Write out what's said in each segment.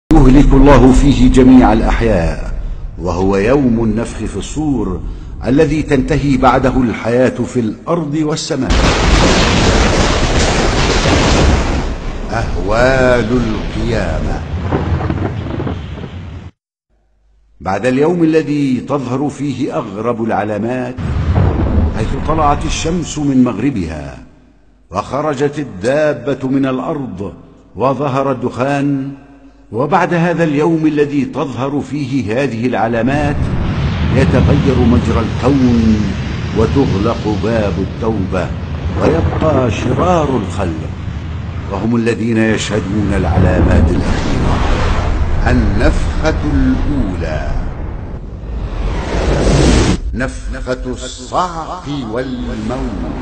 يهلك الله فيه جميع الأحياء، وهو يوم النفخ في الصور الذي تنتهي بعده الحياة في الأرض والسماء. أهوال القيامة. بعد اليوم الذي تظهر فيه أغرب العلامات، حيث طلعت الشمس من مغربها وخرجت الدابة من الأرض وظهر الدخان، وبعد هذا اليوم الذي تظهر فيه هذه العلامات يتغير مجرى الكون وتغلق باب التوبة، ويبقى شرار الخلق وهم الذين يشهدون العلامات الأخيرة. النفخة الأولى، نفخة الصعق والموت.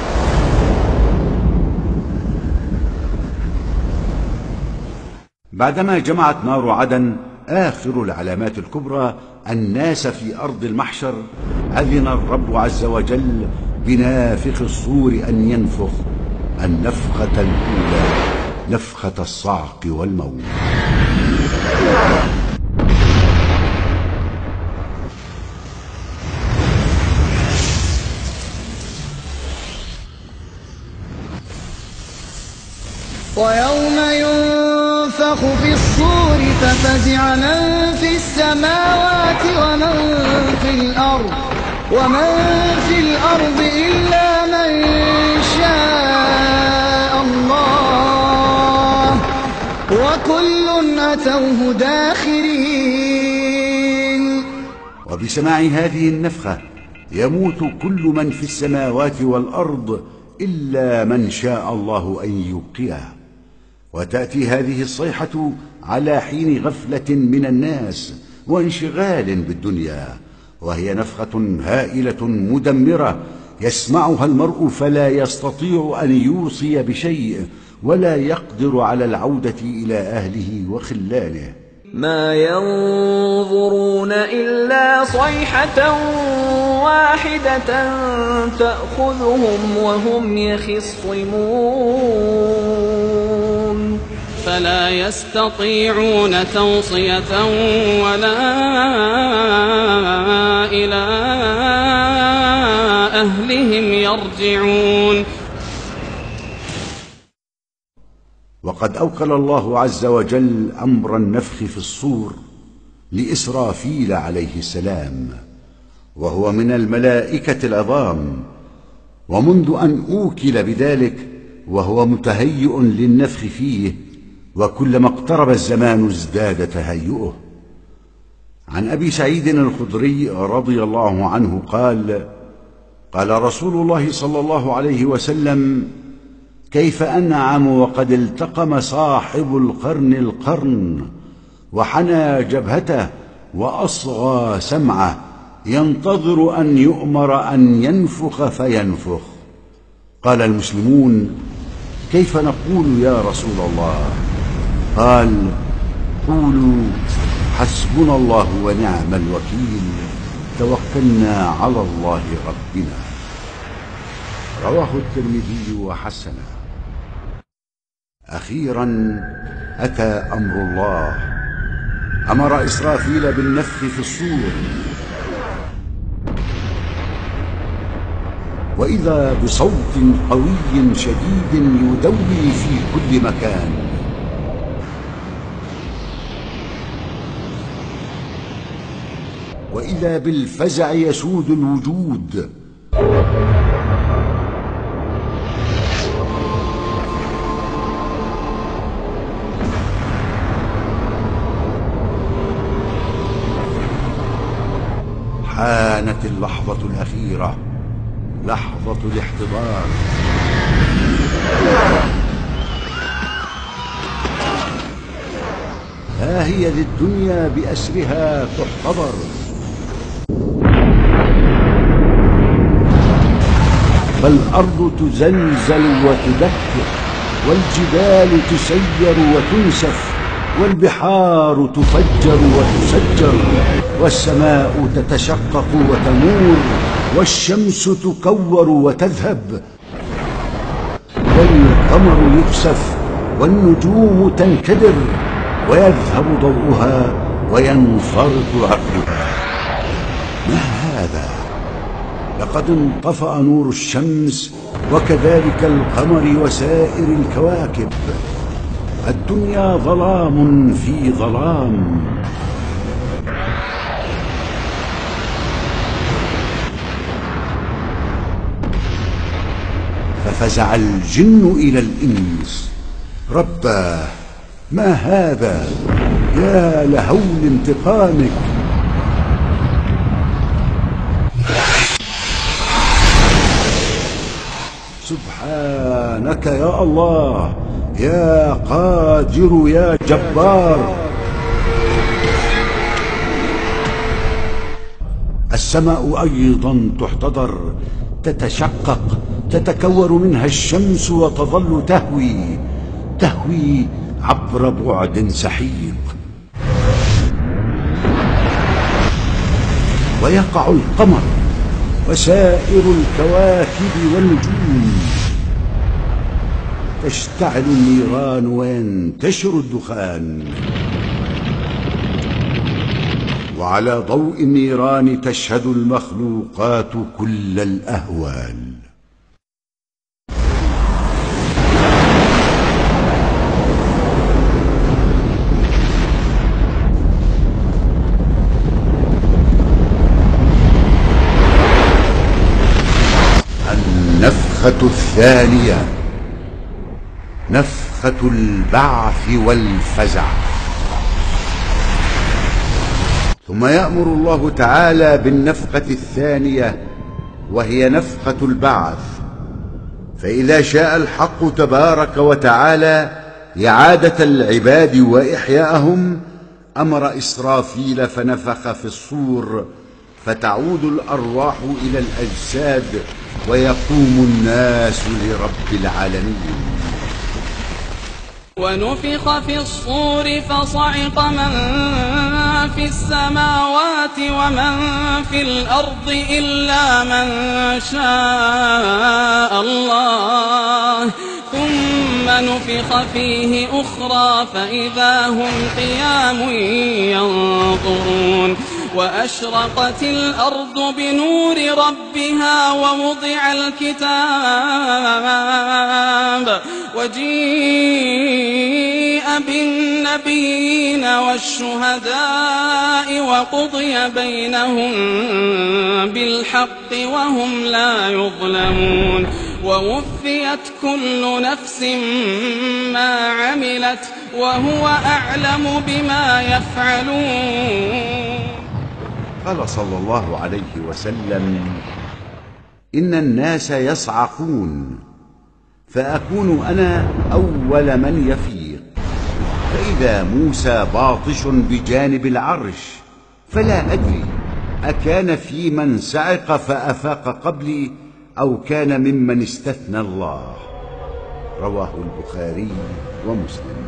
بعدما جمعت نار عدن آخر العلامات الكبرى الناس في أرض المحشر، أذن الرب عز وجل بنافخ الصور أن ينفخ النفخة الأولى، نفخة الصعق والموت. ويوم ينفخ في الصور ففزع من في السماوات ومن في الأرض إلا من شاء الله، وكل أتوه داخرين. وبسماع هذه النفخة يموت كل من في السماوات والأرض إلا من شاء الله أن يبقيه. وتأتي هذه الصيحة على حين غفلة من الناس وانشغال بالدنيا، وهي نفخة هائلة مدمرة يسمعها المرء فلا يستطيع أن يوصي بشيء ولا يقدر على العودة إلى أهله وخلانه. ما ينظرون إلا صيحة واحدة تأخذهم وهم يخصمون، فلا يستطيعون توصية ولا إلى أهلهم يرجعون. وقد أوكل الله عز وجل أمر النفخ في الصور لإسرافيل عليه السلام، وهو من الملائكة العظام، ومنذ أن أوكل بذلك وهو متهيئ للنفخ فيه، وكلما اقترب الزمان ازداد تهيئه. عن أبي سعيد الخدري رضي الله عنه قال: قال رسول الله صلى الله عليه وسلم: كيف أنعم وقد التقم صاحب القرن وحنى جبهته وأصغى سمعه، ينتظر أن يؤمر أن ينفخ فينفخ. قال المسلمون: كيف نقول يا رسول الله؟ قال: قولوا حسبنا الله ونعم الوكيل، توكلنا على الله ربنا. رواه الترمذي وحسنه. أخيرا أتى أمر الله، أمر إسرافيل بالنفخ في الصور، وإذا بصوت قوي شديد يدوي في كل مكان. وإذا بالفزع يسود الوجود. حانت اللحظة الأخيرة، لحظة الاحتضار. ها هي للدنيا بأسرها تحتضر، فالأرض تزلزل وتدك، والجبال تسير وتنسف، والبحار تفجر وتسجر، والسماء تتشقق وتمور، والشمس تكور وتذهب، والقمر يكسف، والنجوم تنكدر، ويذهب ضوءها وينفرط عقلها. ما هذا؟ لقد انطفأ نور الشمس وكذلك القمر وسائر الكواكب. الدنيا ظلام في ظلام. ففزع الجن إلى الإنس. رباه، ما هذا؟ يا لهول انتقامك. سبحانك يا الله، يا قادر يا جبار. السماء أيضا تحتضر، تتشقق، تتكور منها الشمس وتظل تهوي عبر بعد سحيق. ويقع القمر وسائر الكواكب والنجوم. تشتعل النيران وينتشر الدخان، وعلى ضوء النيران تشهد المخلوقات كل الأهوال. النفخة الثانية، نفخة البعث والفزع. ثم يأمر الله تعالى بالنفخة الثانية وهي نفخة البعث. فإذا شاء الحق تبارك وتعالى إعادة العباد وإحياءهم أمر إسرافيل فنفخ في الصور، فتعود الأرواح إلى الأجساد ويقوم الناس لرب العالمين. ونفخ في الصور فصعق من في السماوات ومن في الأرض إلا من شاء الله، ثم نفخ فيه أخرى فإذا هم قيام ينظرون. وأشرقت الأرض بنور ربها ووضع الكتاب وجيء بالنبيين والشهداء وقضي بينهم بالحق وهم لا يظلمون. ووفيت كل نفس ما عملت وهو أعلم بما يفعلون. قال صلى الله عليه وسلم: إن الناس يصعقون فأكون أنا أول من يفيق، فإذا موسى باطش بجانب العرش فلا أدري أكان في من صعق فأفاق قبلي أو كان ممن استثنى الله. رواه البخاري ومسلم.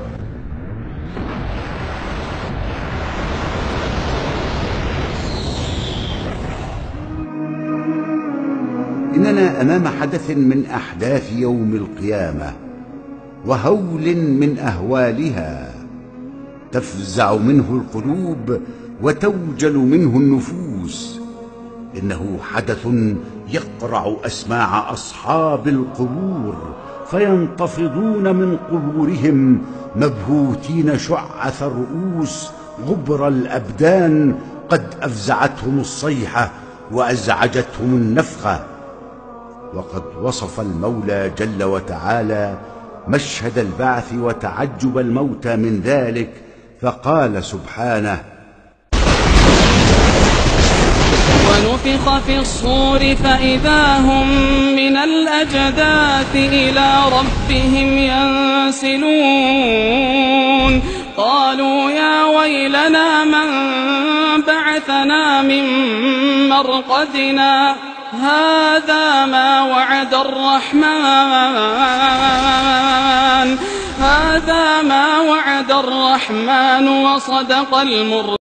إننا أمام حدث من أحداث يوم القيامة وهول من أهوالها، تفزع منه القلوب وتوجل منه النفوس. إنه حدث يقرع أسماع أصحاب القبور فينتفضون من قبورهم مبهوتين شعث الرؤوس غبر الأبدان، قد أفزعتهم الصيحة وأزعجتهم النفخة. وقد وصف المولى جل وتعالى مشهد البعث وتعجب الموتى من ذلك، فقال سبحانه: ونفخ في الصور فإذا هم من الأجداث إلى ربهم ينسلون. قالوا يا ويلنا من بعثنا من مرقدنا، هذا ما وعد الرحمن وصدق المرسلون.